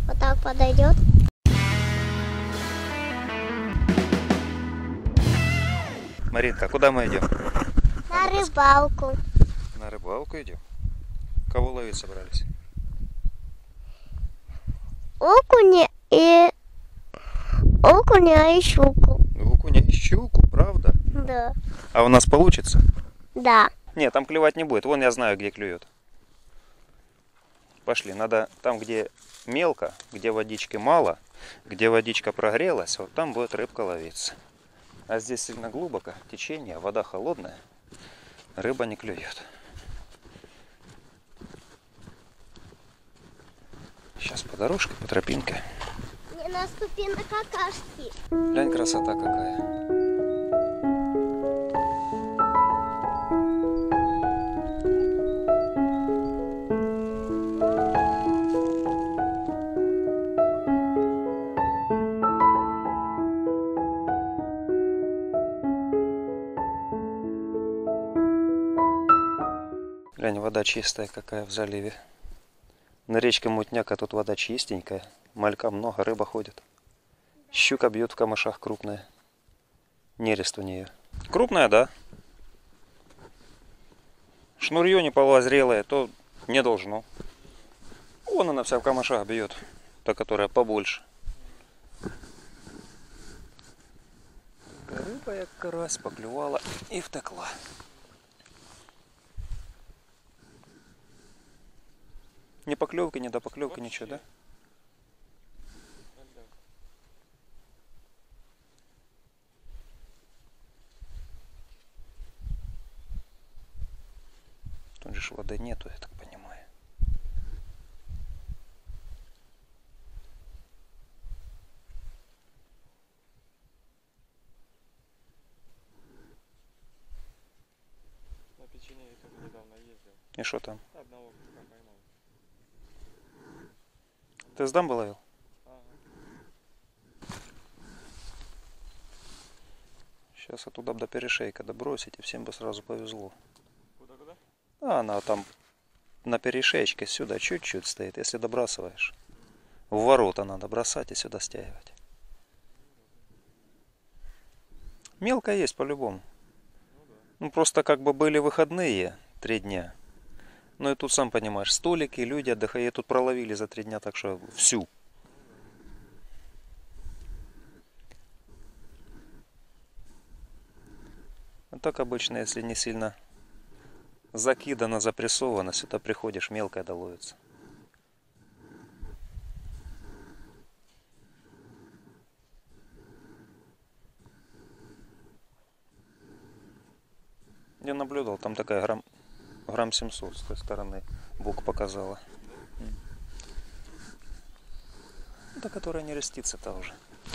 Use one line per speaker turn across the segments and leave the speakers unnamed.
Вот так подойдет.
Маринка, куда мы идем?
На рыбалку.
На рыбалку идем? Кого ловить собрались?
Окуня и щуку.
Окуня и щуку, правда?
Да.
А у нас получится?
Да.
Нет, там клевать не будет. Вон я знаю, где клюет. Пошли. Надо там, где мелко, где водички мало, где водичка прогрелась, вот там будет рыбка ловиться. А здесь сильно глубоко, течение, вода холодная, рыба не клюет. Сейчас по дорожке, по тропинке.
Не наступи на какашки.
Глянь, красота какая. Глянь, вода чистая какая в заливе. На речке Мутняк, а тут вода чистенькая. Малька много, рыба ходит. Щука бьет в камышах крупная. Нерест у нее. Крупная, да. Шнурье не полуозрелое, то не должно. Вон она вся в камышах бьет. Та, которая побольше. Рыба як карась поклювала и втекла. Ни поклевки, ни до поклевки, ничего, да? Тут же воды нету, я так понимаю.
На печенеге тоже недавно ездил.
И что там?
Одного куска поймал.
Ты с дамбы ловил?
Ага.
Сейчас оттуда до перешейка добросить, и всем бы сразу повезло.
Куда?
А она там на перешеечке сюда чуть-чуть стоит, если добрасываешь. В ворота надо бросать и сюда стягивать. Мелко есть по-любому. Ну просто как бы были выходные 3 дня. Ну и тут, сам понимаешь, столики, люди отдыхают. Тут проловили за 3 дня, так что всю. А так обычно, если не сильно закидано, запрессовано, сюда приходишь, мелкая доловится. Я наблюдал, там такая грамм 700 с той стороны бок показала. Это которая не растится-то уже.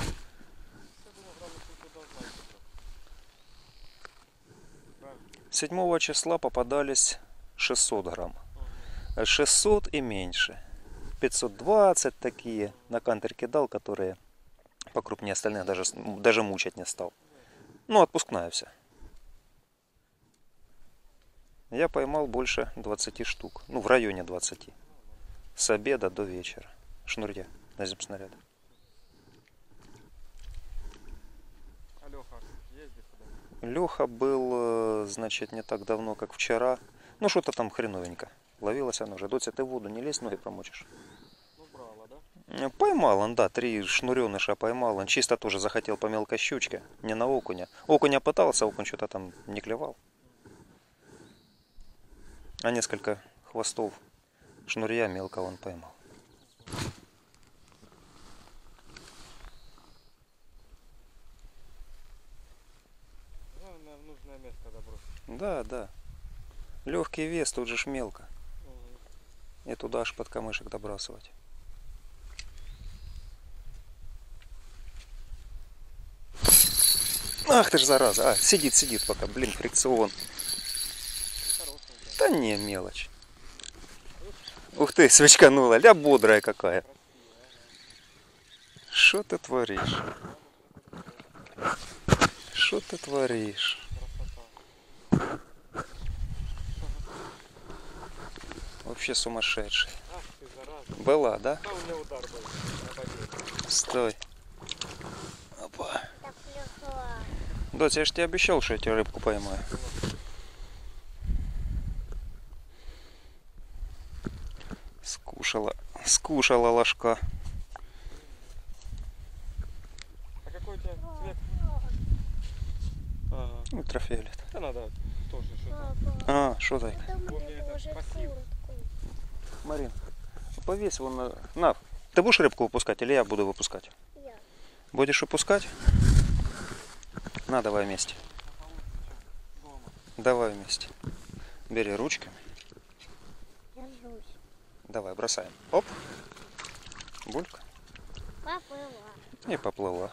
7 числа попадались 600 грамм. 600 и меньше. 520 такие. На кантер кидал, которые покрупнее остальных, даже мучать не стал. Ну, отпускная вся. Я поймал больше 20 штук. Ну, в районе 20. С обеда до вечера. Шнурья на зимснаряды.
А Леха ездит куда?
Леха был, значит, не так давно, как вчера. Ну, что-то там хреновенько. Ловилась она уже. Доця, ты в воду не лезь, ноги промочишь.
Ну, брала, да?
Поймал он, да, 3 шнуреныша поймал. Он чисто тоже захотел по мелкой щучке, не на окуня. Окуня пытался, окунь что-то там не клевал. А несколько хвостов шнурья мелкого он поймал.
Главное, в нужное место добросить.
Да, да. Легкий вес, тут же ж мелко.
Угу.
И туда аж под камышек добрасывать. Ах ты ж зараза. А, сидит пока. Блин, фрикцион. Да не, мелочь. Ух ты, свечканула. Ля бодрая какая. Что ты творишь? Что ты творишь? Вообще сумасшедший.
Ах ты, зараза.
Была, да?
Да, у меня удар был. На падение.
Стой. Опа.
Так легко.
Дотя, я же тебе обещал, что я тебе рыбку поймаю. Скушала ложка.
А какой у тебя цвет? Ага.
Ультрафиолет.
Да надо тоже что-то.
А, что так?
Это
Помню,
мне
это
тоже
пассив.
куртку.
Марин, повесь вон на... На, ты будешь рыбку выпускать или я буду выпускать?
Я.
Будешь выпускать? На, давай вместе. Давай вместе. Бери ручками.
Держусь.
Давай, бросаем. Оп. Булька.
Поплыла.
И поплыла.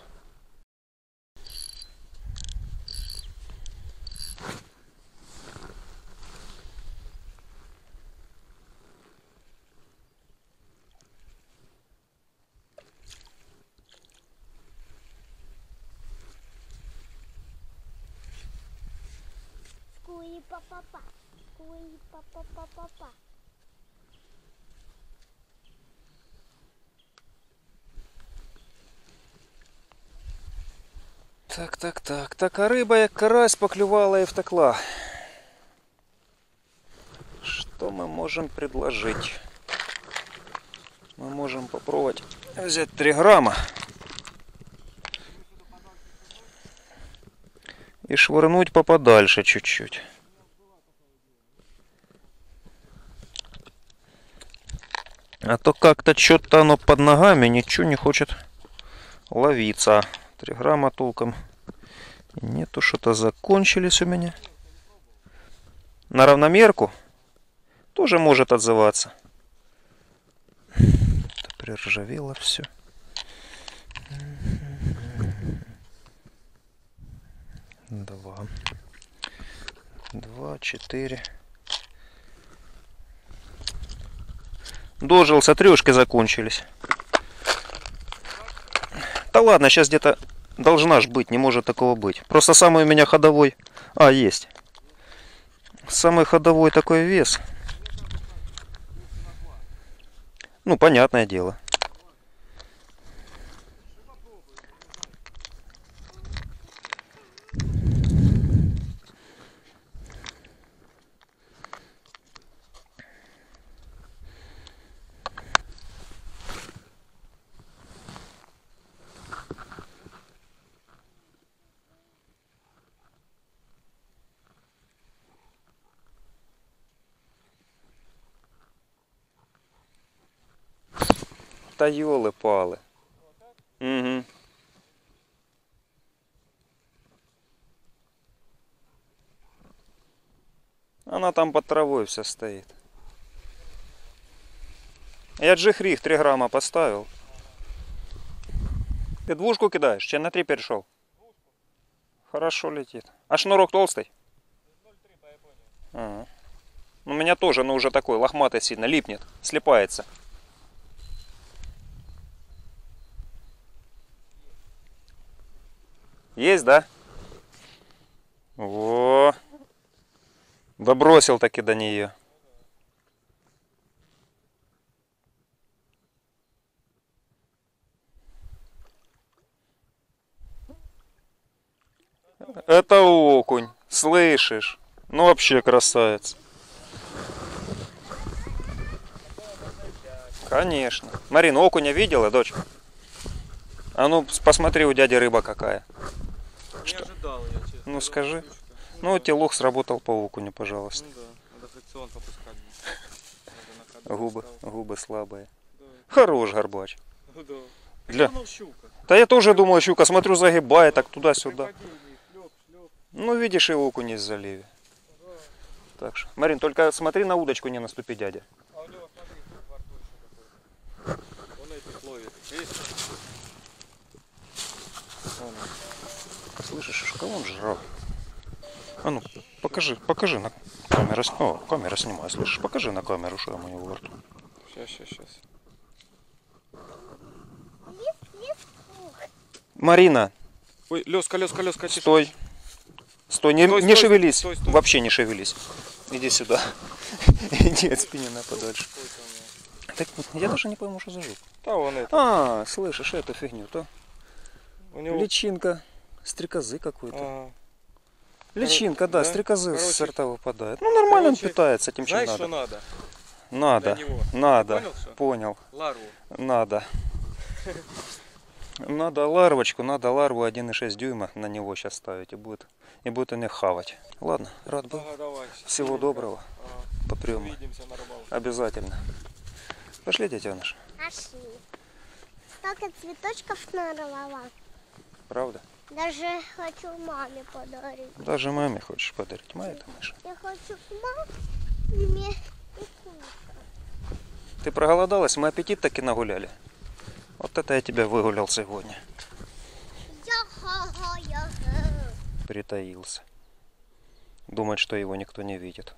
Скуи-па-па-па. Скуи-па-па-па-па-па.
Так. Так, а рыба, як карась, поклювала и втекла. Что мы можем предложить? Мы можем попробовать взять 3 грамма и швырнуть поподальше чуть-чуть. А то как-то что-то оно под ногами ничего не хочет ловиться. 3 грамма толком нету, что-то закончились у меня. На равномерку тоже может отзываться. Это приржавело все. Два, 4. Дожился, 3 закончились. Да ладно, сейчас где-то должна ж быть, не может такого быть. Просто самый у меня ходовой... А, есть. Самый ходовой такой вес. Ну, понятное дело. Та ёлы-палы. Угу. Она там под травой вся стоит. Я джихрих 3 грамма поставил. Ты 2 кидаешь? Че на 3 перешел? Хорошо летит. А шнурок толстый?
0,3 по Японии.
Ага. У меня тоже, но уже такой лохматый сильно, липнет, слипается. Есть, да? Во. Добросил таки до нее. Это окунь, слышишь? Ну вообще красавец. Конечно. Марина, окуня видела, дочь? А ну посмотри, у дяди рыба какая.
Не ожидал я, честно.
Ну скажи. Ну вот тебе лук сработал по окуню, пожалуйста.
Ну да, надо фрикцион попускать. Надо на ходу ставить.
Губы слабые.
Да.
Хорош горбач.
Ну да.
Для-
Так оно щука.
Да я тоже думаю, щука, смотрю, загибает так туда-сюда.
При падении шлеп.
Ну видишь, и окунь есть в заливе. Так что, Марин, только смотри на удочку не наступи, дядя.
А у него, смотри, тут во рту еще такой. Он этих ловит. Видишь?
Вон он. Слышишь, кого он жрал? А ну, покажи на камеру. О, камера снимает, слышишь? Покажи на камеру, что там у него во рту.
Сейчас.
Марина,
Ой, лёска.
стой. Стой, не
Стой.
шевелись.
Стой.
Вообще не шевелись. Иди сюда. Иди от спинина подальше. Так я даже не пойму, что за жук.
Да, он это.
А, слышишь эту фигню, то
У него...
личинка стрекозы какой-то.
Ага.
Личинка, да,
да?
стрекозы
Короче,
с рта выпадает. Ну нормально он
короче,
питается, этим чем
Знаешь, что
надо.
надо?
Надо,
Для него.
надо,
Ты понял, что?
понял,
Ларву.
надо. Надо ларвочку, надо ларву 1,6 дюйма на него сейчас ставить и будет он их хавать. Ладно, рад был.
Ага, давай.
Всего доброго.
Ага.
Потрем.
Увидимся на рыбалке.
Обязательно. Пошли, детеныш.
Пошли. Столько цветочков нарвала.
Правда?
Даже хочу маме подарить.
Даже маме хочешь подарить. Моя ты мышь.
Я хочу маме и кушать.
Ты проголодалась? Мы аппетит таки нагуляли. Вот это я тебя выгулял сегодня.
Я-ха-ха-я-ха.
Притаился. Думает, что его никто не видит.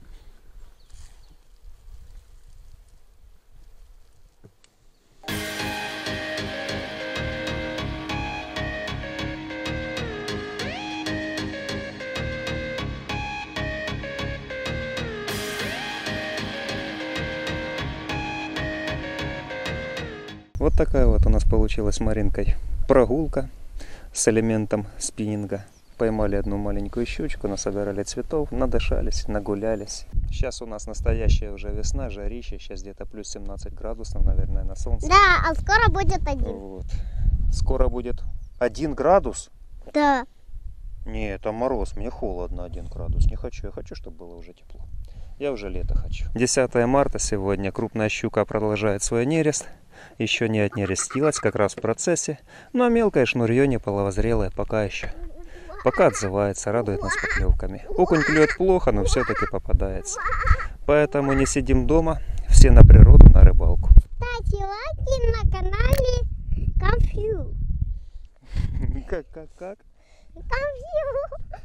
Вот такая вот у нас получилась с Маринкой прогулка с элементом спиннинга. Поймали одну маленькую щучку, насобирали цветов, надышались, нагулялись. Сейчас у нас настоящая уже весна, жарище. Сейчас где-то плюс 17 градусов, наверное, на солнце.
Да, а скоро будет один.
Вот. Скоро будет 1 градус.
Да.
Не, это мороз, мне холодно 1 градус. Не хочу, я хочу, чтобы было уже тепло. Я уже лето хочу. 10 марта сегодня. Крупная щука продолжает свой нерест. Еще не отнерестилась, как раз в процессе. Но мелкое шнурье не половозрелое пока еще. Пока отзывается, радует нас поклевками. Окунь клюет плохо, но все-таки попадается. Поэтому не сидим дома, все на природу, на рыбалку.
Ставьте лайки на канале Конфью.
Как?
Конфью.